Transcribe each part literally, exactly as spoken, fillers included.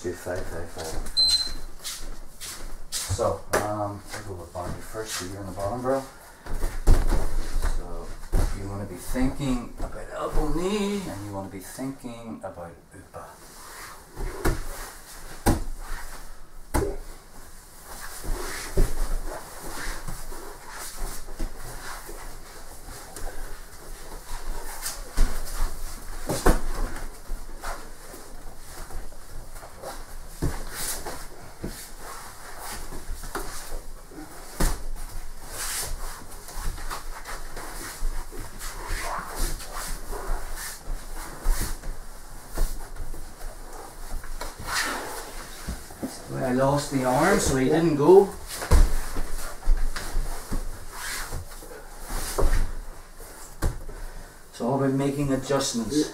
two five five five. So, um, I'll go with Barney first, so you're on the bottom, bro. So, you want to be thinking about elbow knee, and you want to be thinking about upa. I lost the arm, so he didn't go. It's all about making adjustments.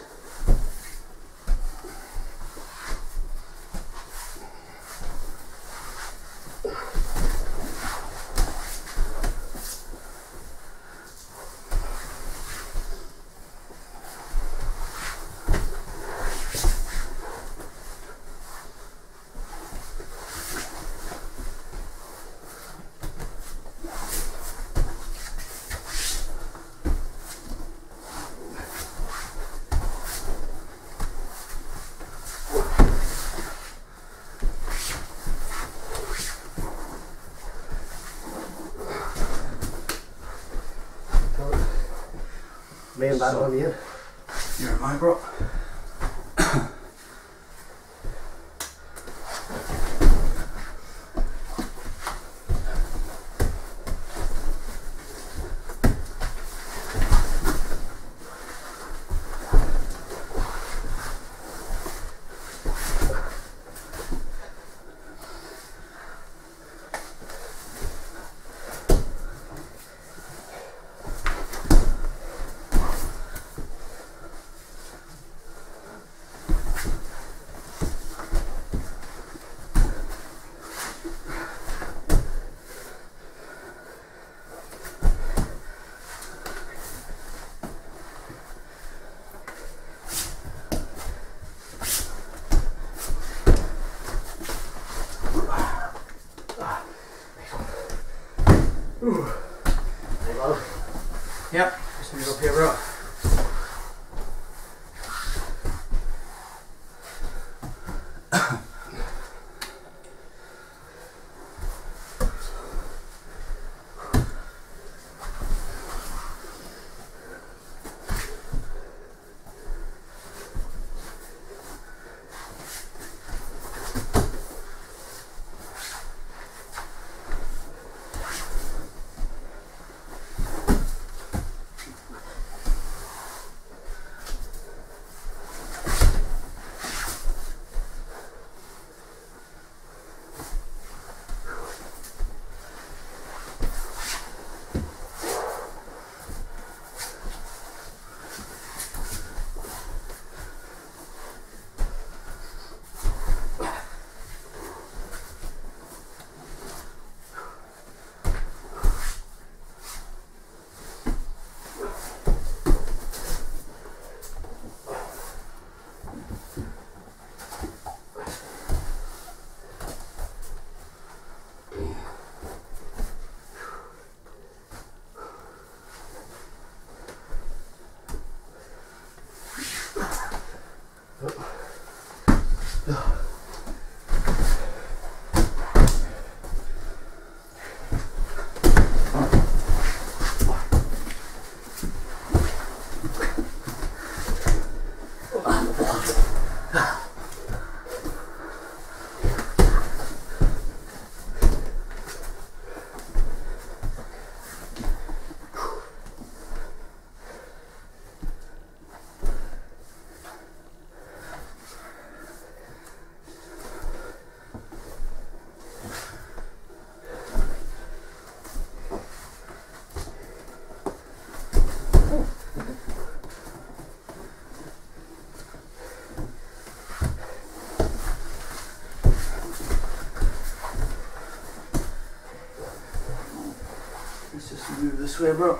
Laying back So, on you. You're mine, bro. Ooh. There you go. Yep, just move up here, bro. Let's just move this way, bro.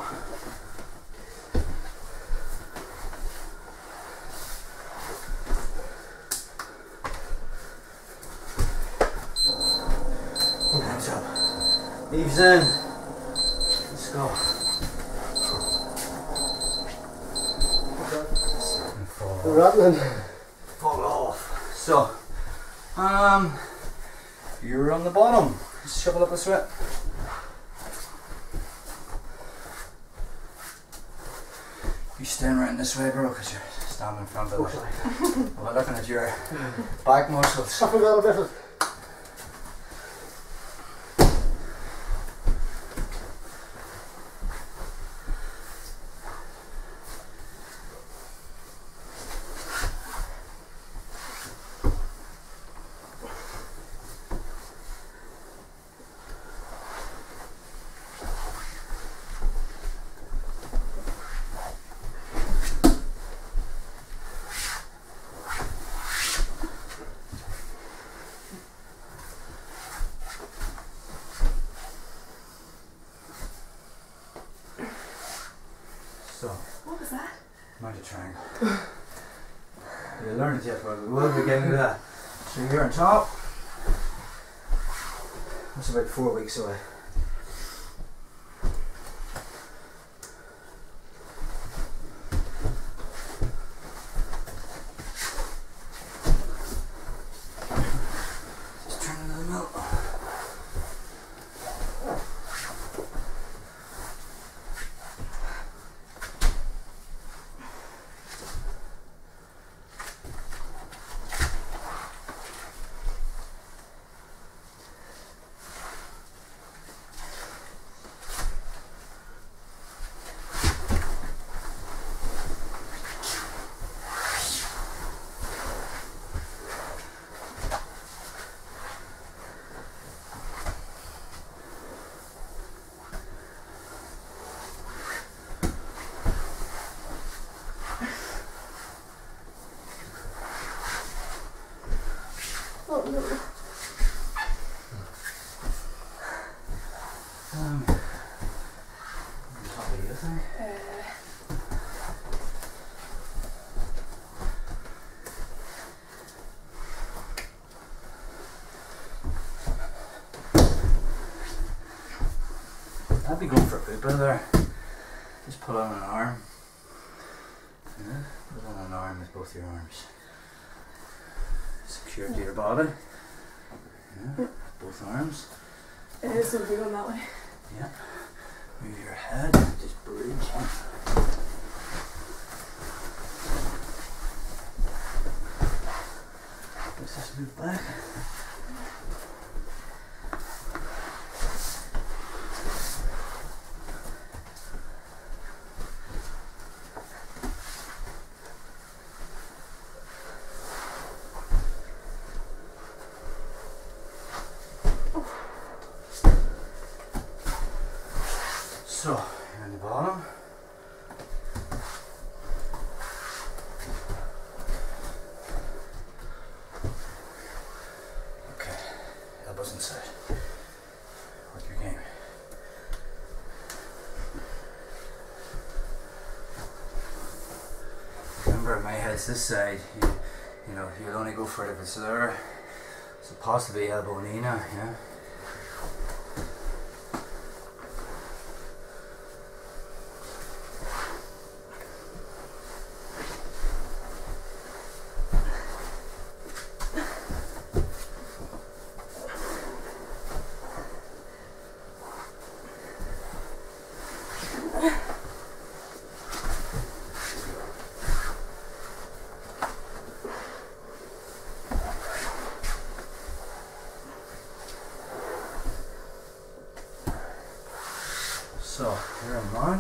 Eaves in. Let's go. And fall We're off. rattling. Fall off. So, um, you're on the bottom. Just shovel up a sweat. You stand right in this way, bro, because you're standing in front of it. We're looking at your back muscles. I forgot about it. So, What was that? mind a triangle. You learned it yet, but we will be getting to that. So you're on top. That's about four weeks away. Just turn into the middle. Oh no. Um, on top of you, I think. Uh, I'd be going for a poop in there. Just pull on an arm. Yeah, pull on an arm with both your arms. Secure to your body. Yeah, both arms. it is so big on that way. Yeah. Move your head. Just bridge. Let's just move back. So, you're on the bottom. Okay, elbows inside. Work your game. Remember, my head's this side. You, you know, you'll only go for it if it's there. So possibly elbow knee now, yeah. So, you're in line.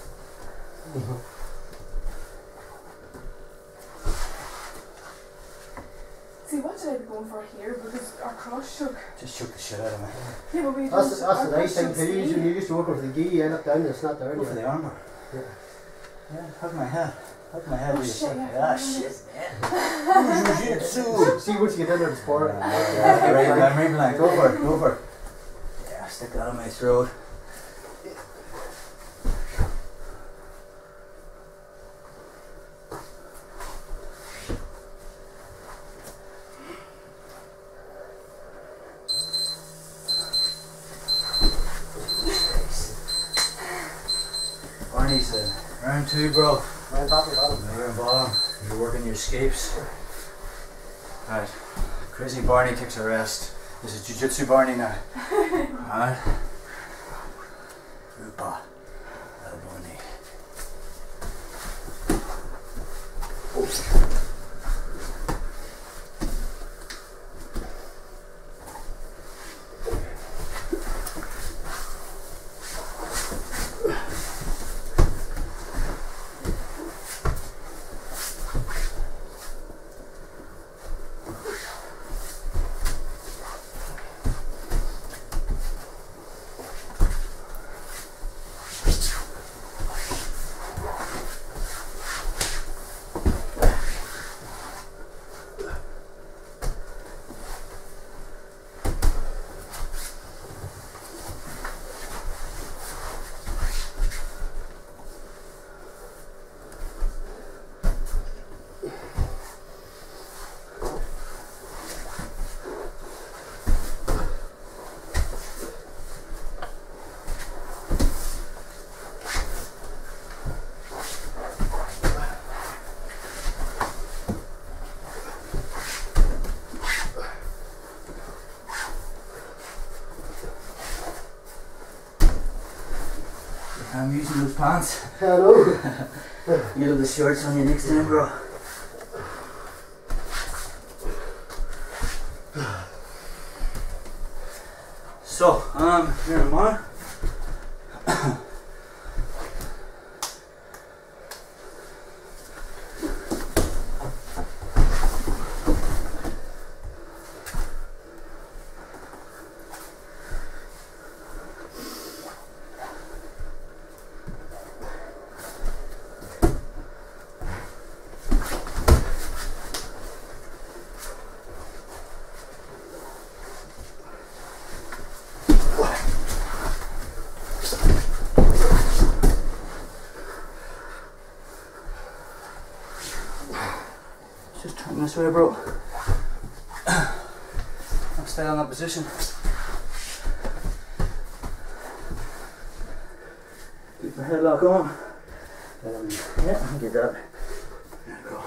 See, what should I be going for here? Because our cross shook. Just shook the shit out of me. Yeah, but we That's, just, that's our the nice cross thing shook too. stayed. When you used to work with the gi, you end up down and it's not there. Go for the armbar. Yeah. Yeah, hug my head. Hug my head. Oh with shit, your yeah. shit. Ah, shit, man. Jiu-jitsu. See, once you get in there, it's sport. Yeah, right, memory blank. Go for it, go for it. Yeah, stick that on my throat. too, bro. I'm back with that. You're in bottom. You're working your escapes. Right. Crazy Barney takes a rest. This is Jiu-Jitsu Barney now. Alright. Rupa. Barney. I'm using those pants. Hello. You have the shorts on you next time, bro. So, um, here am I. Just turn this way, bro. I'll stay on that position. Keep the headlock on. Um, yeah, I can get that. There we go.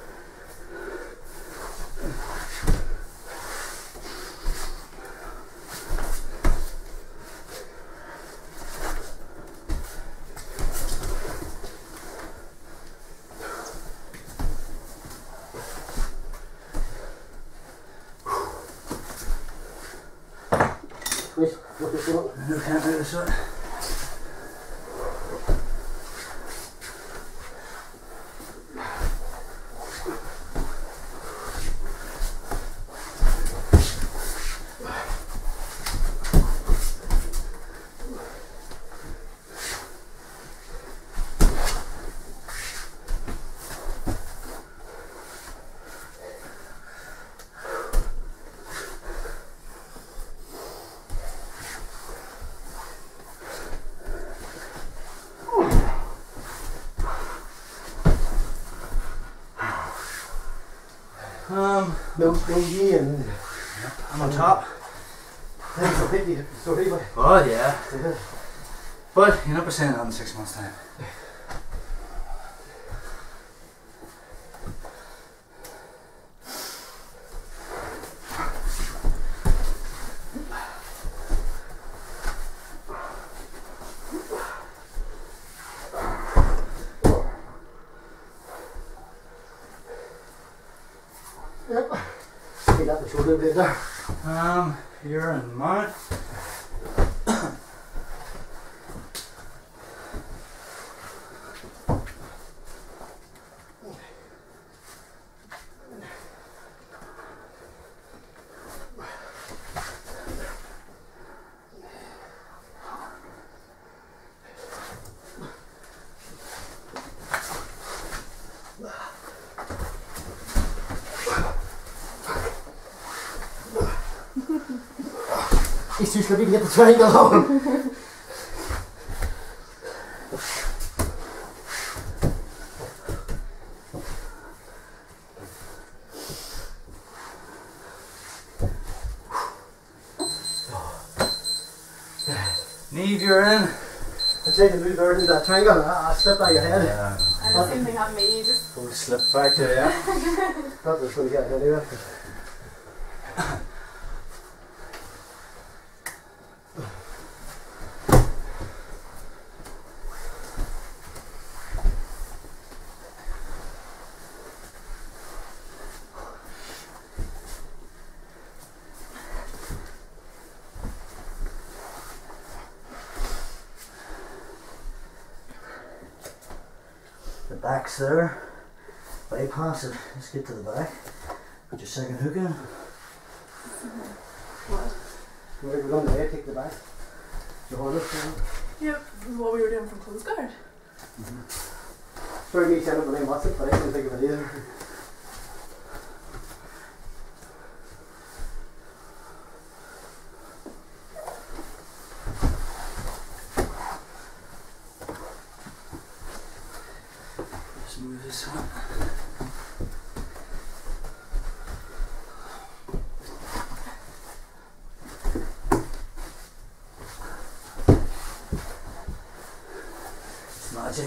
Wait, look at that. I can't do this one. Um, No, no, ye and I'm on top. things are pretty sorry, but Oh yeah. But you're not saying that in six months' time. yep. Get out the shoulder blade there. Um, you're in mount. He's too slippy to get the triangle on. Neve, you're in. I tried to move there into that triangle and I, I slipped out your head. Yeah. And the same thing happened to me. You just Full slip factor, yeah. Thought I was going to get it anyway. The back's there. Bypass it. Let's get to the back. Put your second hook in. what? We're going to there, take the back. The harness. Yeah, what we were doing from Close Guard. Sorry, me saying it when I watch it, but I couldn't think of it either. Just move this one. It's magic.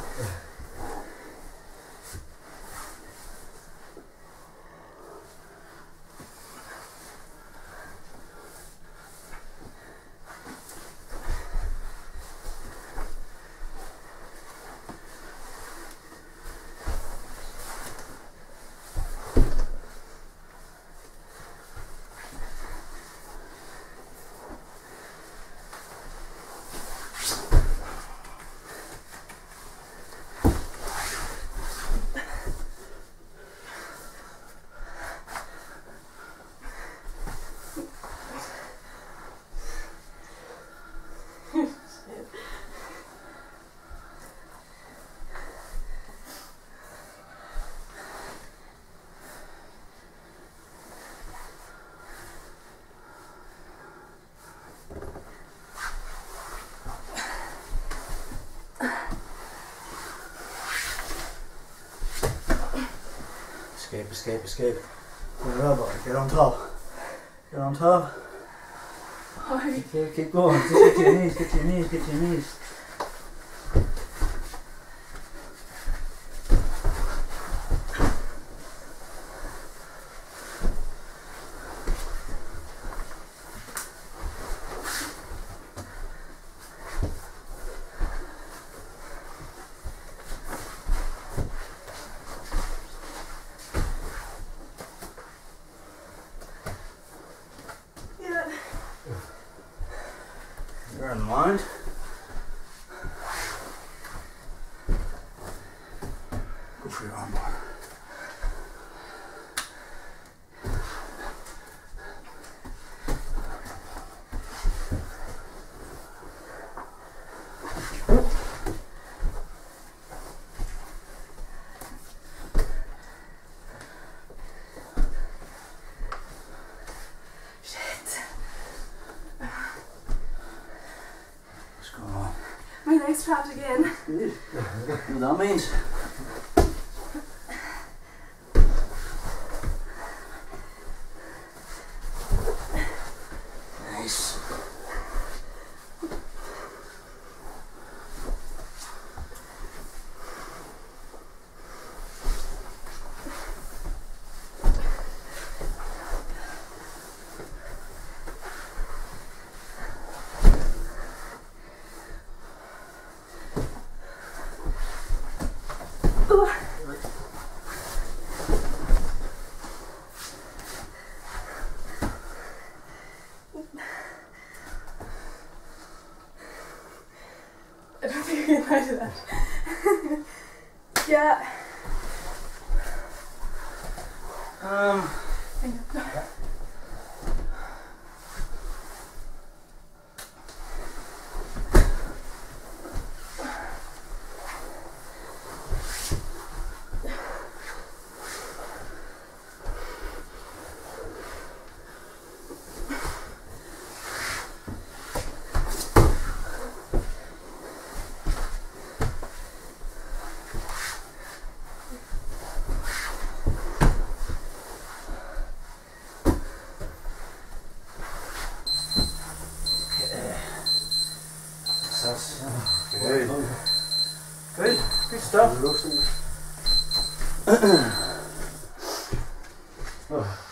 Escape, escape, escape. Get it up, get on top. Get on top. Hi. Keep, keep going. Just get to your knees, get to your knees, get to your knees. Yeah. You're in mind. Go for your armbar. What's going on? My leg's trapped again. Good. What that means? Nice. I don't think I can lie to that. Yeah. Um. Hang on. Good, good stuff. Roasting. Oh.